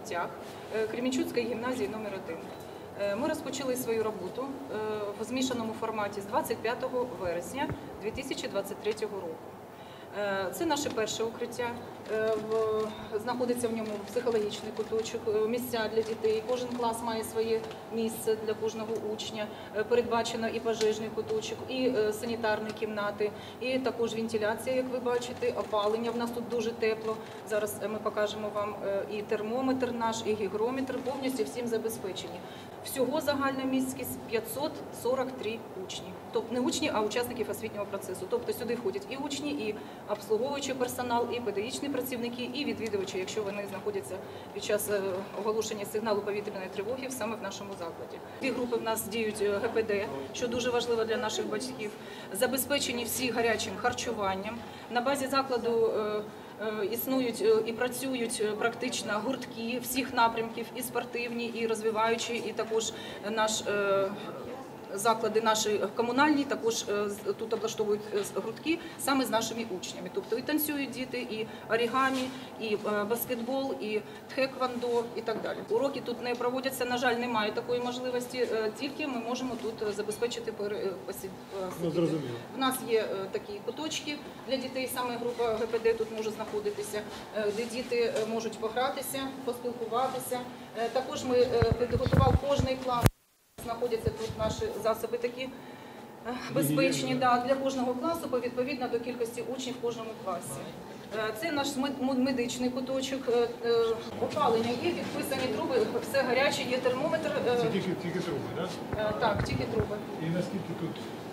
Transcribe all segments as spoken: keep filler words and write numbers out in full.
укриттях Кременчуцької гімназії номер один. Ми розпочали свою роботу в змішаному форматі з двадцять п'ятого вересня дві тисячі двадцять третього року. Це наше перше укриття, знаходиться в ньому психологічний куточок, місця для дітей, кожен клас має своє місце для кожного учня, передбачено і пожежний куточок, і санітарні кімнати, і також вентиляція, як ви бачите, опалення, в нас тут дуже тепло, зараз ми покажемо вам і термометр наш, і гігрометр, повністю всім забезпечені. Всього загальна місткість п'ятсот сорок три учні, тобто не учні, а учасників освітнього процесу. Тобто сюди входять і учні, і обслуговуючий персонал, і педагогічні працівники, і відвідувачі, якщо вони знаходяться під час оголошення сигналу повітряної тривоги саме в нашому закладі. Дві групи в нас діють ге пе де, що дуже важливо для наших батьків. Забезпечені всі гарячим харчуванням. На базі закладу існують і працюють практично гуртки всіх напрямків, і спортивні, і розвиваючі, і також наш заклади наші комунальні також тут облаштовують гуртки саме з нашими учнями. Тобто і танцюють діти, і орігамі, і баскетбол, і тхеквондо і так далі. Уроки тут не проводяться, на жаль, немає такої можливості, тільки ми можемо тут забезпечити посидіти. У нас є такі куточки для дітей, саме група ге пе де тут може знаходитися, де діти можуть погратися, поспілкуватися. Також ми підготував кожний клас. Знаходяться тут наші засоби такі безпечні да, для кожного класу, відповідно до кількості учнів в кожному класі. Це наш медичний куточок, опалення є, відписані труби, все гаряче, є термометр. Це тільки, тільки труби, так? Да? Так, тільки труби. І наскільки тут?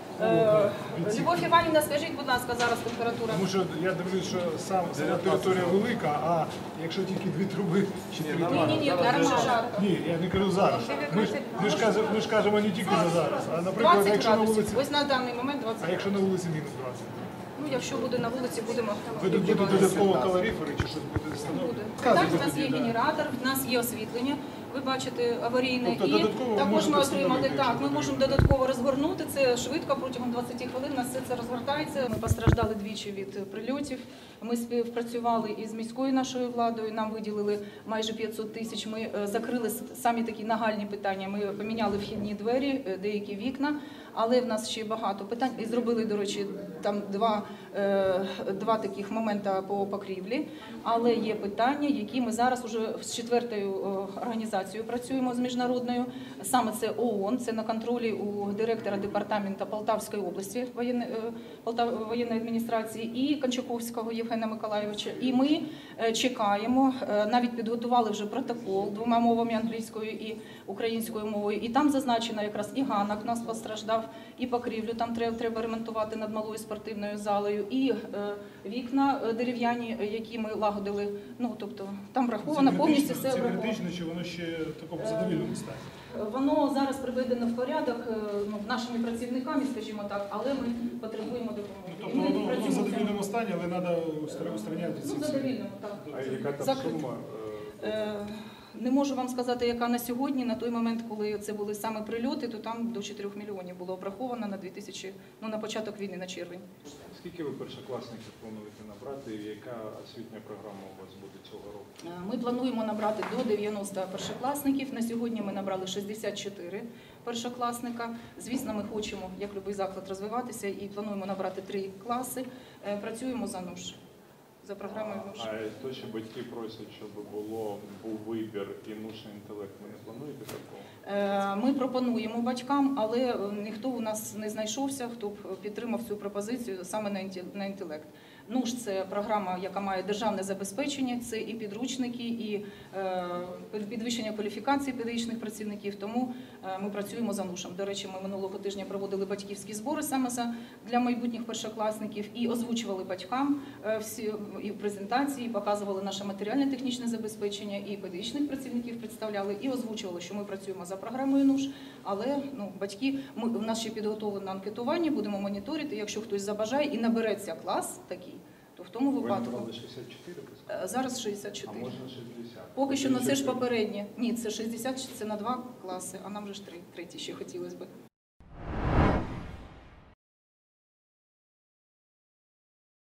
Любов Іванівна, скажіть, будь ласка, зараз температура? Тому що я дивлюсь, що сам, сама територія велика, а якщо тільки дві труби чи три труби? Ні, ні, ні, зараз жарко. Ні, я не кажу зараз. Ми ж, ми ж, кажемо, ми ж кажемо не тільки за зараз, а наприклад, двадцять якщо на градусів. вулиці... Ось на даний момент двадцять. А якщо на вулиці мінус двадцять? Ну, якщо буде на вулиці, будемо... Ви тут будете додатково калорифери чи щось буде встановлено? Так, у нас є генератор, в нас є освітлення. Ви бачите, аварійне, тобто, і також ми отримали, так, ми можемо додатково розгорнути, це швидко, протягом двадцяти хвилин у нас все це розгортається. Ми постраждали двічі від прильотів, ми співпрацювали із міською нашою владою, нам виділили майже п'ятсот тисяч, ми закрили самі такі нагальні питання, ми поміняли вхідні двері, деякі вікна, але в нас ще багато питань, і зробили, до речі, там два, два таких моменти по покрівлі, але є питання, які ми зараз уже з четвертою організацією працюємо, з міжнародною, саме це о о ен, це на контролі у директора департаменту Полтавської області воєнної, воєнної адміністрації і Кончаковського Євгена Миколайовича. І ми чекаємо, навіть підготували вже протокол двома мовами, англійською і українською мовою, і там зазначено якраз і ганок у нас постраждав, і покрівлю там треба, треба ремонтувати над малою спортивною залою, і вікна дерев'яні, які ми лагодили, ну, тобто там враховано повністю все враховано. Це критично, чи воно ще в такому задовільному стані? Воно зараз приведено в порядок, ну, нашими працівниками, скажімо так, але ми потребуємо допомоги. Ну, тобто воно, воно в задовільному стані, але треба устраняти ці... Ну, в задовільному, так. А яка там сума? Не можу вам сказати, яка на сьогодні. На той момент, коли це були саме прильоти, то там до чотирьох мільйонів було обраховано на дві тисячі, ну, на початок війни, на червень. Скільки ви першокласників плануєте набрати і яка освітня програма у вас буде цього року? Ми плануємо набрати до дев'яноста першокласників. На сьогодні ми набрали шістдесят чотири першокласника. Звісно, ми хочемо, як будь-який заклад, розвиватися і плануємо набрати три класи. Працюємо за НУШ. За програмою НУШ. А, а то, що батьки просять, щоб було, був вибір і нушний інтелект, ви не плануєте такого? Ми пропонуємо батькам, але ніхто у нас не знайшовся, хто б підтримав цю пропозицію саме на інтелект. НУШ – це програма, яка має державне забезпечення, це і підручники, і підвищення кваліфікації педагогічних працівників, тому ми працюємо за НУШем. До речі, ми минулого тижня проводили батьківські збори саме для майбутніх першокласників і озвучували батькам всі і в презентації, показували наше матеріально-технічне забезпечення, і педагогічних працівників представляли, і озвучували, що ми працюємо за програмою НУШ, але ну, батьки, ми, у нас ще підготовлено анкетування, будемо моніторити, якщо хтось забажає і набереться клас такий, то в тому випадку... Ви набрали шістдесят чотири? Зараз шістдесят чотири. А можна шістдесят? Поки що, ну це ж попереднє. Ні, це шістдесят, це на два класи, а нам же ж три, третій ще хотілося б.